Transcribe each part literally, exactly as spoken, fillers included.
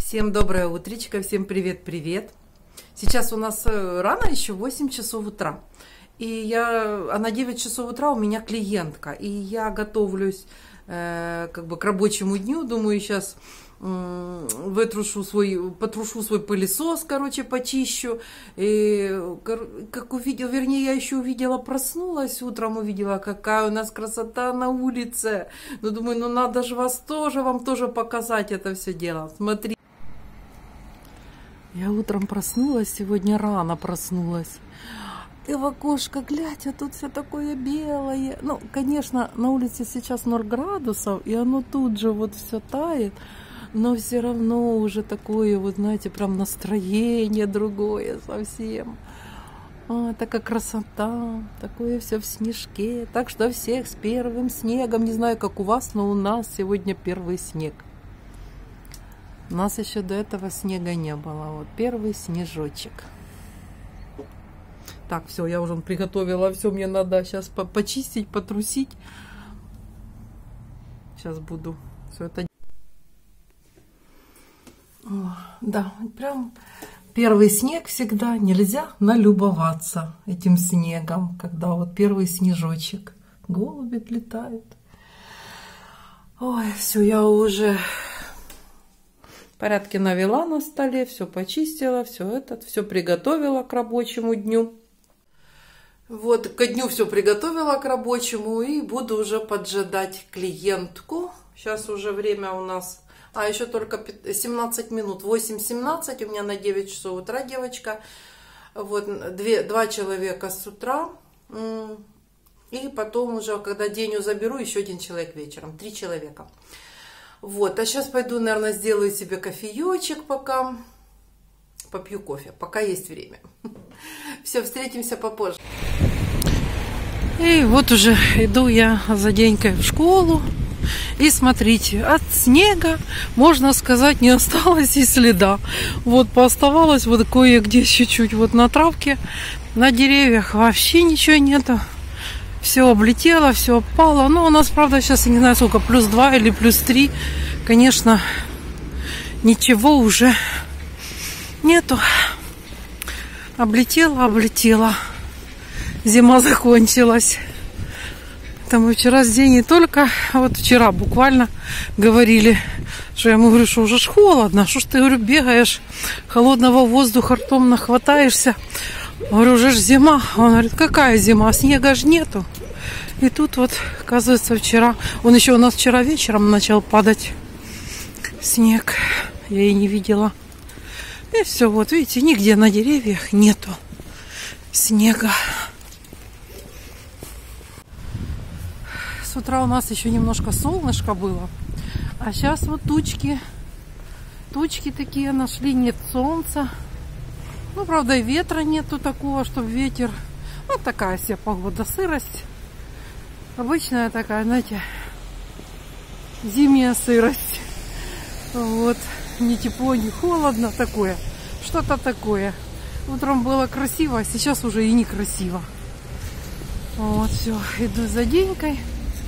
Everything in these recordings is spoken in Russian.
Всем доброе утречко, всем привет-привет. Сейчас у нас рано еще, восемь часов утра. И я, а на девять часов утра у меня клиентка. И я готовлюсь э, как бы к рабочему дню. Думаю, сейчас э, вытрушу свой, потрушу свой пылесос, короче, почищу. И как увидела, вернее, я еще увидела, проснулась утром, увидела, какая у нас красота на улице. Ну, думаю, ну надо же вас тоже, вам тоже показать это все дело. Смотри. Я утром проснулась, сегодня рано проснулась. Ты в окошко глядь, а тут все такое белое. Ну, конечно, на улице сейчас ноль градусов, и оно тут же вот все тает. Но все равно уже такое, вот знаете, прям настроение другое совсем. А, такая красота, такое все в снежке. Так что всех с первым снегом. Не знаю, как у вас, но у нас сегодня первый снег. У нас еще до этого снега не было. Вот первый снежочек. Так, все, я уже приготовила. Все, мне надо сейчас по почистить, потрусить. Сейчас буду все это. О, да, прям первый снег всегда нельзя налюбоваться этим снегом, когда вот первый снежочек. Голуби летают. Ой, все, я уже порядки навела на столе, все почистила, все это, все приготовила к рабочему дню. Вот, к дню все приготовила к рабочему и буду уже поджидать клиентку. Сейчас уже время у нас, а еще только семнадцать минут, восемь семнадцать, у меня на девять часов утра девочка. Вот, две, два человека с утра. И потом уже, когда деню заберу, еще один человек вечером, три человека. Вот, а сейчас пойду, наверное, сделаю себе кофеечек пока, попью кофе, пока есть время. Все, встретимся попозже. И вот уже иду я за Денькой в школу. И смотрите, от снега, можно сказать, не осталось и следа. Вот пооставалось вот кое-где чуть-чуть вот на травке, на деревьях вообще ничего нету. Все облетело, все опало. Ну, у нас, правда, сейчас, я не знаю, сколько, плюс два или плюс три. Конечно, ничего уже нету. Облетело, облетело. Зима закончилась. Там вчера день не только, вот вчера буквально говорили, что я ему говорю, что уже ж холодно. Что ж ты, говорю, бегаешь, холодного воздуха ртом нахватаешься. Говорю, уже ж зима. Он говорит, какая зима? Снега ж нету. И тут вот, оказывается, вчера, он еще у нас вчера вечером начал падать снег. Я и не видела. И все, вот видите, нигде на деревьях нету снега. С утра у нас еще немножко солнышко было. А сейчас вот тучки. Тучки такие нашли, нет солнца. Ну, правда, и ветра нету такого, чтобы ветер. Вот такая себе погода, сырость. Обычная такая, знаете, зимняя сырость. Вот. Не тепло, не холодно, такое. Что-то такое. Утром было красиво, а сейчас уже и некрасиво. Вот, все. Иду за Денькой.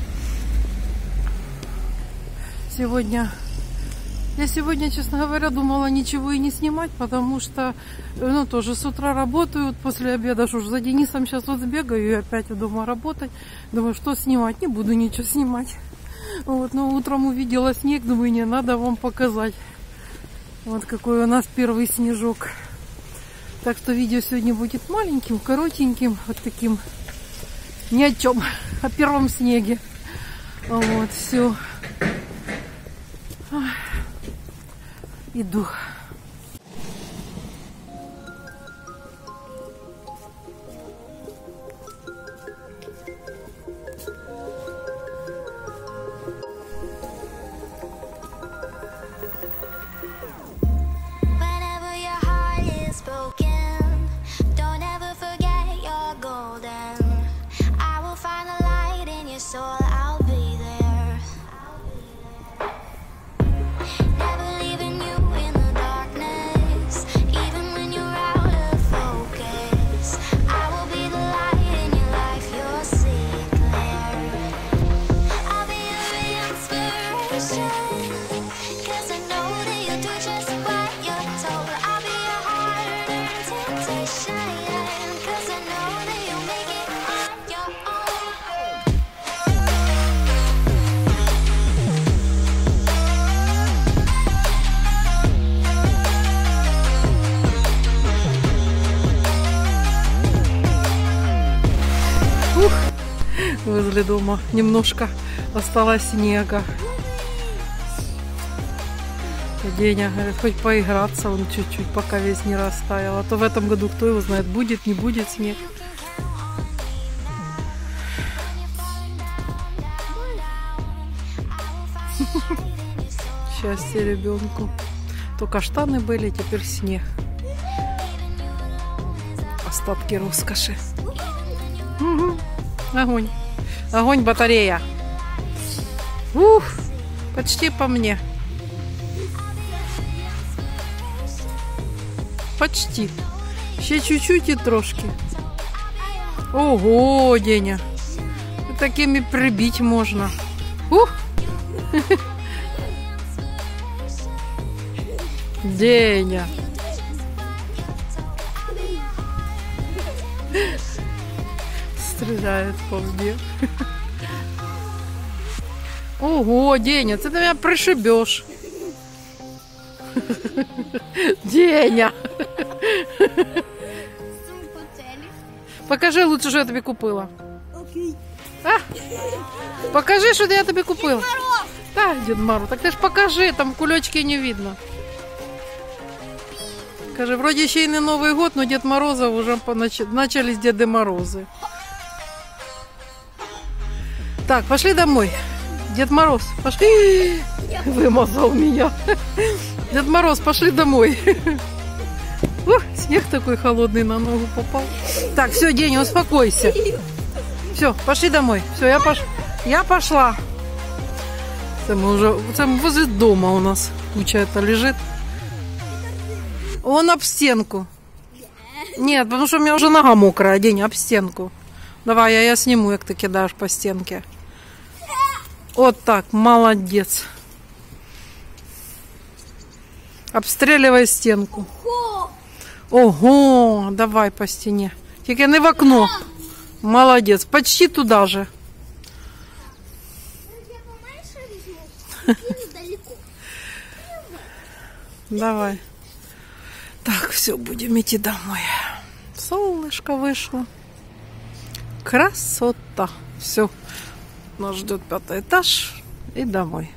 Сегодня... Я сегодня, честно говоря, думала ничего и не снимать, потому что, ну, тоже с утра работаю, вот после обеда, что ж, за Денисом сейчас вот сбегаю и опять дома работать. Думаю, что снимать, не буду ничего снимать. Вот, но утром увидела снег, думаю, не надо вам показать. Вот какой у нас первый снежок. Так что видео сегодня будет маленьким, коротеньким, вот таким, ни о чем, о первом снеге. Вот, все. Иду. Never leaving you in the dark. замерзли дома. Немножко осталось снега. Деня говорит, хоть поиграться, он чуть-чуть, пока весь не растаял. А то в этом году, кто его знает, будет, не будет снег. Счастье ребенку. То каштаны были, теперь снег. Остатки роскоши. Угу. Огонь. Огонь, батарея. Ух, почти по мне. Почти. Ще чуть-чуть и трошки. Ого, Деня. Такими прибить можно. Ух. Деня. Стреляет по мне. Ого, Деня, ты меня пришибешь. Деня. Покажи лучше, что я тебе купила. А? Покажи, что я тебе купила. Так, Дед Мороз, так ты ж покажи, там кулечки не видно. Скажи, вроде еще и не Новый год, но Дед Морозов уже понач... начались Деды Морозы. Так, пошли домой. Дед Мороз, пошли. Вымазал меня. Дед Мороз, пошли домой. Ух, снег такой холодный на ногу попал. Так, все, Деня, успокойся. Все, пошли домой. Все, я, пош... я пошла. Это мы уже это возле дома у нас куча это лежит. Он об стенку. Нет, потому что у меня уже нога мокрая, Деня, об стенку. Давай, я, я сниму, как ты кидаешь по стенке. Вот так, молодец. Обстреливай стенку. Ого, давай по стене. Только не в окно. Молодец, почти туда же. Давай. Так, все, будем идти домой. Солнышко вышло. Красота. Все. Нас ждет пятый этаж и домой.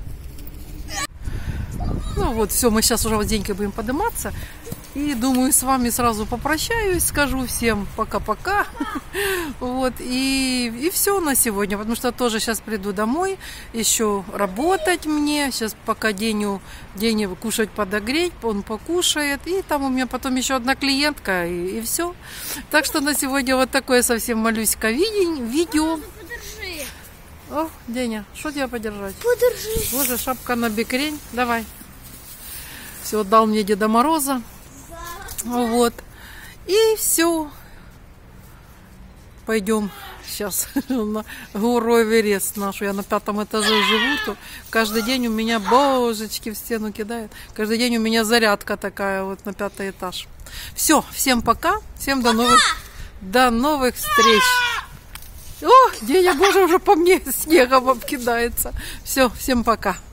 Ну вот, все, мы сейчас уже вот денькой будем подниматься. И думаю, с вами сразу попрощаюсь, скажу всем пока-пока. Вот, и, и все на сегодня, потому что тоже сейчас приду домой, еще работать мне. Сейчас пока Деню, Деню кушать подогреть, он покушает. И там у меня потом еще одна клиентка, и, и все. Так что на сегодня вот такое совсем малюська видео. О, Деня, что тебя подержать? Подержи. Боже, шапка на бекрень. Давай. Все, отдал мне Деда Мороза. Вот. И все. Пойдем сейчас на гору Эверест нашу. Я на пятом этаже живу. То каждый день у меня божечки в стену кидает. Каждый день у меня зарядка такая вот на пятый этаж. Все, всем пока. Всем до новых, до новых встреч. О, Деня, боже, уже по мне снегом обкидается. Все, всем пока.